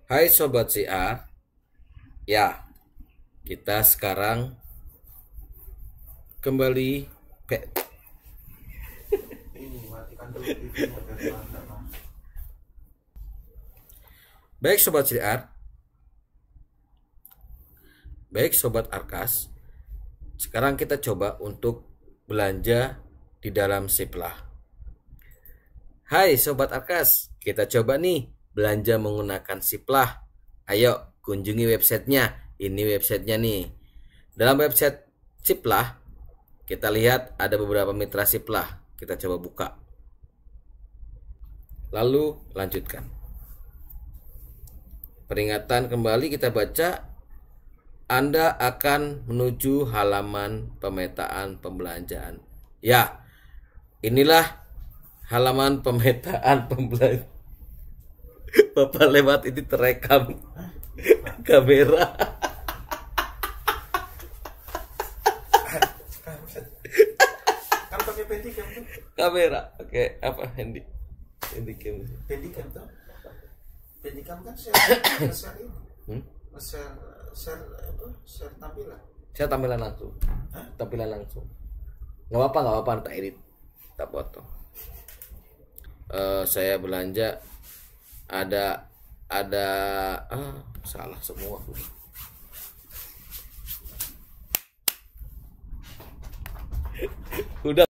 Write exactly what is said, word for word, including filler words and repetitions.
Hai Sobat C R, ya kita sekarang kembali ke baik Sobat C R, baik Sobat Arkas. Sekarang kita coba untuk belanja di dalam Siplah. Hai Sobat Arkas, kita coba nih belanja menggunakan Siplah. Ayo kunjungi websitenya. Ini websitenya nih. Dalam website Siplah, kita lihat ada beberapa mitra Siplah. Kita coba buka. Lalu lanjutkan. Peringatan kembali kita baca. Anda akan menuju halaman pemetaan pembelanjaan. Ya, inilah halaman pemetaan pembelanjaan. Bapak lewat ini terekam kamera. Kan pakai Handycam tuh. Kamera, oke apa Handy? Handycam. Handycam tuh. Handycam kan share share ini. Hmm? Share share apa? Share tampilan. Saya tampilan langsung. Hah? Tampilan langsung. Nggak apa-apa, nggak apa-apa, tak edit, tak potong. Uh, saya belanja ada ada ah, salah semua. Udah